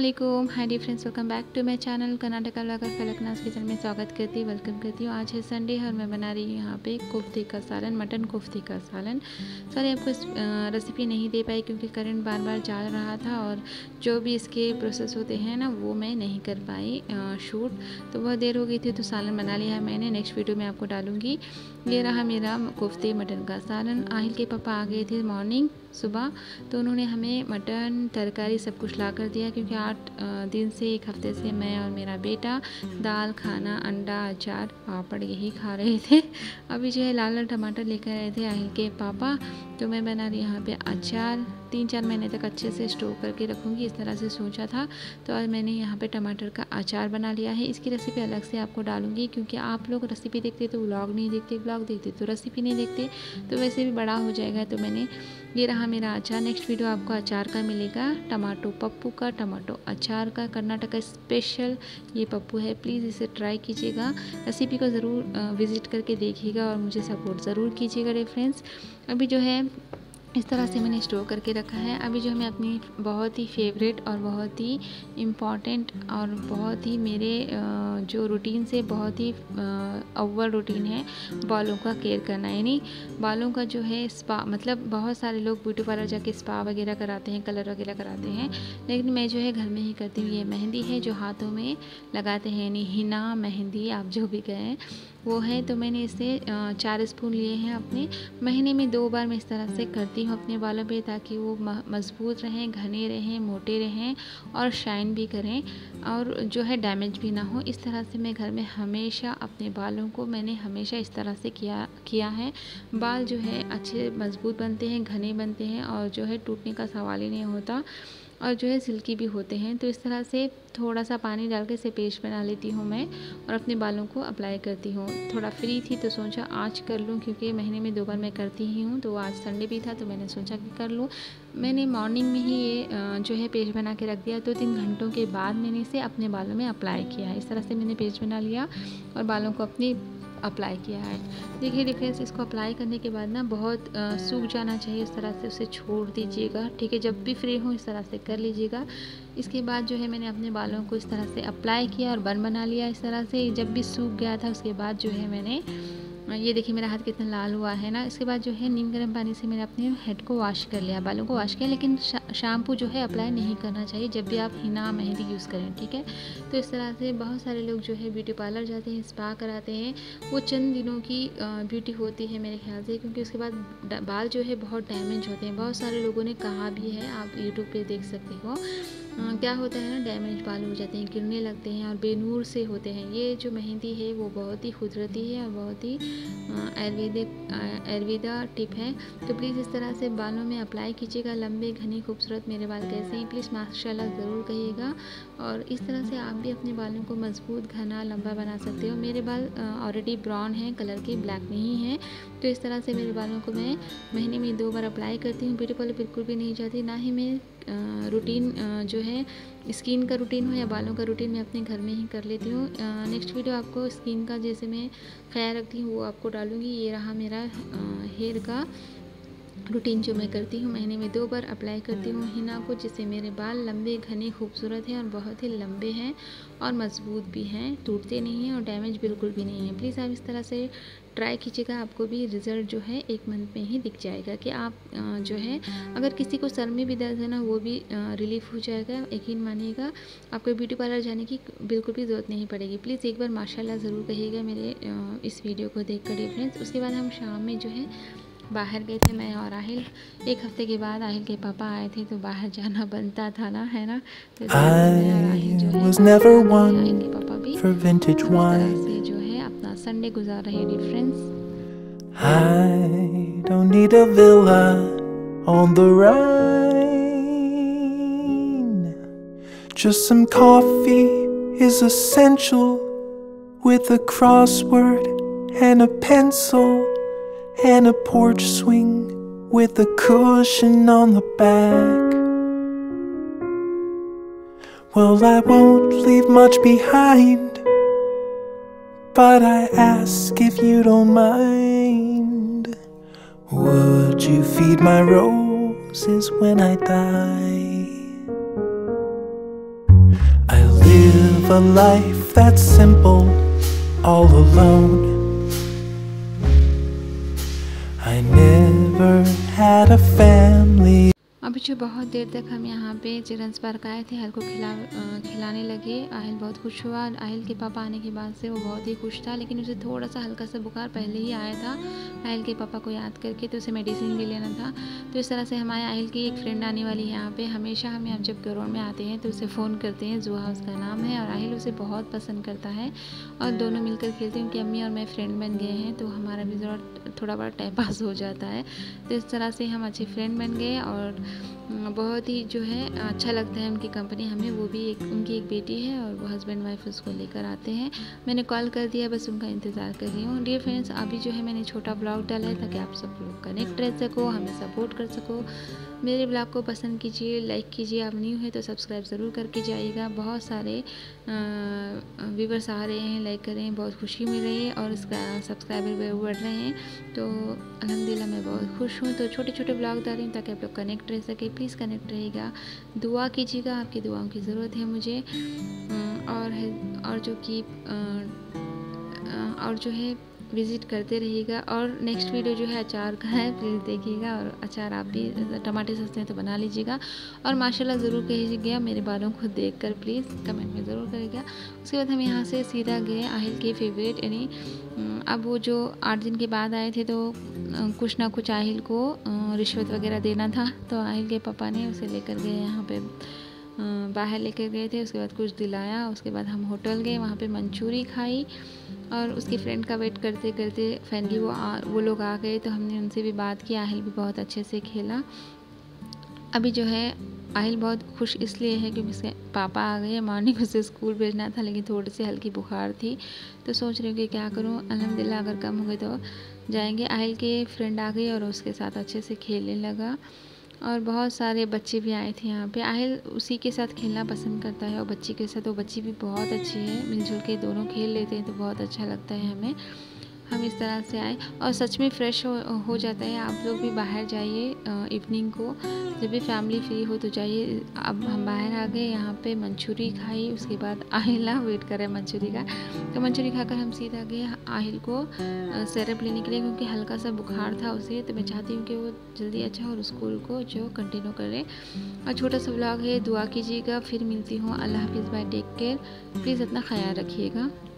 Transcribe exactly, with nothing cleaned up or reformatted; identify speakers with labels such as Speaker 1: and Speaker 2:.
Speaker 1: अस्सलामुअलैकुम, hi dear friends, welcome back to my channel Karnataka vlogger Falaknaz kitchen में स्वागत करती हूँ, वेलकम करती हूँ। आज है संडे और मैं बना रही हूँ यहाँ पे कोफ्ते का सालन, मटन कोफ्ते का सालन। सॉरी आपको इस रेसिपी नहीं दे पाई क्योंकि करंट बार बार जा रहा था और जो भी इसके प्रोसेस होते हैं ना वो मैं नहीं कर पाई शूट, तो बहुत देर हो गई थी। तो सालन बना लिया है मैंने, नेक्स्ट वीडियो में आपको डालूँगी। ये रहा मेरा कोफ्ते मटन का सालन। आहिल के पापा आ गए थे मॉर्निंग सुबह, तो उन्होंने हमें मटन तरकारी सब कुछ ला कर दिया क्योंकि आठ दिन से एक हफ्ते से मैं और मेरा बेटा दाल खाना, अंडा, अचार, पापड़ यही खा रहे थे। अभी जो है लाल लाल टमाटर लेकर आए थे आहिल के पापा, तो मैं बना रही यहाँ पे अचार। तीन चार महीने तक अच्छे से स्टोर करके रखूँगी, इस तरह से सोचा था। तो आज मैंने यहाँ पे टमाटर का अचार बना लिया है। इसकी रेसिपी अलग से आपको डालूँगी क्योंकि आप लोग रेसिपी देखते तो व्लॉग नहीं देखते, व्लॉग देखते तो रेसिपी नहीं देखते, तो वैसे भी बड़ा हो जाएगा। तो मैंने ये रहा मेरा अचार। नेक्स्ट वीडियो आपको अचार का मिलेगा, टमाटो पप्पू का, टमाटो अचार का, कर्नाटका स्पेशल ये पप्पू है। प्लीज़ इसे ट्राई कीजिएगा, रेसिपी को ज़रूर विज़िट करके देखिएगा और मुझे सपोर्ट ज़रूर कीजिएगा डियर फ्रेंड्स। अभी जो है इस तरह से मैंने स्टोर करके रखा है। अभी जो मैं अपनी बहुत ही फेवरेट और बहुत ही इम्पॉर्टेंट और बहुत ही मेरे जो रूटीन से बहुत ही अव्वल रूटीन है, बालों का केयर करना। यानी बालों का जो है स्पा, मतलब बहुत सारे लोग ब्यूटी पार्लर जाके स्पा वगैरह कराते हैं, कलर वगैरह कराते हैं, लेकिन मैं जो है घर में ही करती हूँ। ये मेहंदी है जो हाथों में लगाते हैं, यानी हिना मेहंदी आप जो भी कहें वो है। तो मैंने इसे चार स्पून लिए हैं। अपने महीने में दो बार मैं इस तरह से करती हूँ अपने बालों पे, ताकि वो मज़बूत रहें, घने रहें, मोटे रहें और शाइन भी करें और जो है डैमेज भी ना हो। इस तरह से मैं घर में हमेशा अपने बालों को मैंने हमेशा इस तरह से किया किया है। बाल जो है अच्छे मज़बूत बनते हैं, घने बनते हैं और जो है टूटने का सवाल ही नहीं होता और जो है सिल्की भी होते हैं। तो इस तरह से थोड़ा सा पानी डाल के इसे पेस्ट बना लेती हूँ मैं और अपने बालों को अप्लाई करती हूँ। थोड़ा फ्री थी तो सोचा आज कर लूँ क्योंकि महीने में दो बार मैं करती ही हूँ, तो आज संडे भी था तो मैंने सोचा कि कर लूँ। मैंने मॉर्निंग में ही ये जो है पेस्ट बना के रख दिया, तो तीन घंटों के बाद मैंने इसे अपने बालों में अप्लाई किया है। इस तरह से मैंने पेस्ट बना लिया और बालों को अपनी अप्लाई किया है। देखिए डिफरेंस, इसको अप्लाई करने के बाद ना बहुत सूख जाना चाहिए, इस तरह से उसे छोड़ दीजिएगा, ठीक है। जब भी फ्री हो इस तरह से कर लीजिएगा। इसके बाद जो है मैंने अपने बालों को इस तरह से अप्लाई किया और बन बना लिया इस तरह से। जब भी सूख गया था उसके बाद जो है मैंने, ये देखिए मेरा हाथ कितना लाल हुआ है ना। इसके बाद जो है नीम गर्म पानी से मैंने अपने हेड को वॉश कर लिया, बालों को वॉश किया, लेकिन शैम्पू जो है अप्लाई नहीं करना चाहिए जब भी आप हिना मेहंदी यूज़ करें, ठीक है। तो इस तरह से बहुत सारे लोग जो है ब्यूटी पार्लर जाते हैं, स्पा कराते हैं, वो चंद दिनों की ब्यूटी होती है मेरे ख्याल से, क्योंकि उसके बाद बाल जो है बहुत डैमेज होते हैं। बहुत सारे लोगों ने कहा भी है, आप यूट्यूब पर देख सकते हो। आ, क्या होता है ना, डैमेज बाल हो जाते हैं, गिरने लगते हैं और बेनूर से होते हैं। ये जो मेहंदी है वो बहुत ही कुदरती है और बहुत ही आयुर्वेदिक आयुर्वेदा टिप है। तो प्लीज़ इस तरह से बालों में अप्लाई कीजिएगा। लंबे घने खूबसूरत मेरे बाल कैसे हैं प्लीज़ माशाल्लाह ज़रूर कहिएगा। और इस तरह से आप भी अपने बालों को मजबूत, घना, लंबा बना सकते हो। मेरे बाल ऑलरेडी ब्राउन हैं कलर के, ब्लैक नहीं है। तो इस तरह से मेरे बालों को मैं महीने में दो बार अप्लाई करती हूँ। ब्यूटी पार्लर बिल्कुल भी नहीं जाती, ना ही मैं रूटीन जो है स्किन का रूटीन हो या बालों का रूटीन मैं अपने घर में ही कर लेती हूँ। नेक्स्ट वीडियो आपको स्किन का जैसे मैं ख्याल रखती हूँ वो आपको डालूँगी। ये रहा मेरा हेयर का रूटीन जो मैं करती हूँ, महीने में दो बार अप्लाई करती हूँ हिना को, जिससे मेरे बाल लंबे, घने, खूबसूरत हैं और बहुत ही लंबे हैं और मज़बूत भी हैं, टूटते नहीं हैं और डैमेज बिल्कुल भी नहीं है। प्लीज़ आप इस तरह से ट्राई कीजिएगा, आपको भी रिज़ल्ट जो है एक मंथ में ही दिख जाएगा कि आप जो है, अगर किसी को सर में भी दर्द है ना वो भी रिलीफ़ हो जाएगा। यकीन मानिएगा, आपको ब्यूटी पार्लर जाने की बिल्कुल भी ज़रूरत नहीं पड़ेगी। प्लीज़ एक बार माशाल्लाह ज़रूर कहिएगा मेरे इस वीडियो को देख कर फ्रेंड्स। उसके बाद हम शाम में जो है बाहर गए थे, मैं और आहिल। एक हफ्ते के बाद आहिल के पापा आए थे तो बाहर जाना बनता था ना, है ना। तो मैं और आहिल जो है आहिल के पापा भी इस तरह से जो है अपना संडे गुजार रहे हैं friends.
Speaker 2: I don't need a villa on the Rhine, just some coffee is essential with a crossword and a pencil and a porch swing with a cushion on the back. Well, I won't leave much behind, but I ask if you don't mind, would you feed my roses when I die? live a life that's simple, all alone. I never had a family.
Speaker 1: अभी जो बहुत देर तक हम यहाँ पे children's park आए थे, आहल को खिला खिलाने लगे। आहल बहुत खुश हुआ। आहल के पापा आने के बाद से वो बहुत ही खुश था, लेकिन उसे थोड़ा सा हल्का सा बुखार पहले ही आया था आहल के पापा को याद करके, तो उसे मेडिसिन भी लेना था। तो इस तरह से हमारे आहल की एक फ्रेंड आने वाली है यहाँ पे। हमेशा हम यहाँ जब ग्राउंड में आते हैं तो उसे फ़ोन करते हैं, जुहा उसका नाम है, और आहल उसे बहुत पसंद करता है और दोनों मिलकर खेलते हैं। उनकी अम्मी और मैं फ्रेंड बन गए हैं, तो हमारा भी ज़रा थोड़ा बड़ा टाइम पास हो जाता है। तो इस तरह से हम अच्छे फ्रेंड बन गए और बहुत ही जो है अच्छा लगता है उनकी कंपनी हमें। वो भी एक उनकी एक बेटी है और वो हस्बैंड वाइफ उसको लेकर आते हैं। मैंने कॉल कर दिया, बस उनका इंतज़ार कर रही हूँ। डियर फ्रेंड्स, अभी जो है मैंने छोटा ब्लॉग डाला है ताकि आप सब लोग कनेक्ट रह सको, हमें सपोर्ट कर सको। मेरे ब्लॉग को पसंद कीजिए, लाइक कीजिए। आप न्यू है तो सब्सक्राइब ज़रूर करके जाइएगा। बहुत सारे व्यूवर्स आ रहे हैं, लाइक कर रहे हैं, बहुत खुशी मिल रही है और इसका सब्सक्राइबर भी बढ़ रहे हैं, तो अल्हम्दुलिल्लाह मैं बहुत खुश हूँ। तो छोटे छोटे ब्लॉग डाल रही हूँ ताकि आप लोग कनेक्ट रह सके। प्लीज़ कनेक्ट रहिएगा, दुआ कीजिएगा, आपकी दुआओं की ज़रूरत है मुझे। और है और जो कि और जो है विज़िट करते रहिएगा। और नेक्स्ट वीडियो जो है अचार का है, प्लीज़ देखिएगा। और अचार आप भी, टमाटर सस्ते हैं तो बना लीजिएगा। और माशाल्लाह ज़रूर कहिएगा मेरे बालों को देखकर, प्लीज़ कमेंट में ज़रूर करिएगा। उसके बाद हम यहाँ से सीधा गए आहल के फेवरेट, यानी अब वो जो आठ दिन के बाद आए थे तो कुछ ना कुछ आहल को रिश्वत वगैरह देना था, तो आहल के पापा ने उसे लेकर गए यहाँ पे बाहर लेकर गए थे। उसके बाद कुछ दिलाया। उसके बाद हम होटल गए, वहाँ पे मंचूरी खाई और उसकी फ्रेंड का वेट करते करते फाइनली वो आ, वो लोग आ गए, तो हमने उनसे भी बात की। आहल भी बहुत अच्छे से खेला। अभी जो है आहल बहुत खुश इसलिए है क्योंकि उसके पापा आ गए। मॉर्निंग उसे स्कूल भेजना था, लेकिन थोड़ी सी हल्की बुखार थी, तो सोच रही हूँ कि क्या करूँ। अल्हम्दुलिल्लाह अगर कम हो गए तो जाएंगे। आहल के फ्रेंड आ गई और उसके साथ अच्छे से खेलने लगा। और बहुत सारे बच्चे भी आए थे यहाँ पे। आहल उसी के साथ खेलना पसंद करता है और बच्ची के साथ, वो बच्ची भी बहुत अच्छी है, मिलजुल के दोनों खेल लेते हैं, तो बहुत अच्छा लगता है हमें। हम इस तरह से आए और सच में फ़्रेश हो हो जाता है। आप लोग भी बाहर जाइए इवनिंग को, जब भी फैमिली फ्री हो तो जाइए। अब हम बाहर आ गए, यहाँ पे मंचूरी खाई। उसके बाद आहल वेट कर रहे हैं मंचूरी का, तो मंचूरी खाकर हम सीधा गए आहल को सिरप लेने के लिए, क्योंकि हल्का सा बुखार था उसे। तो मैं चाहती हूँ कि वो जल्दी अच्छा और स्कूल को जो कंटिन्यू करे। और छोटा सा व्लॉग है, दुआ कीजिएगा। फिर मिलती हूँ। अल्लाह हाफिज़, बाय, टेक केयर। प्लीज़ अपना ख्याल रखिएगा।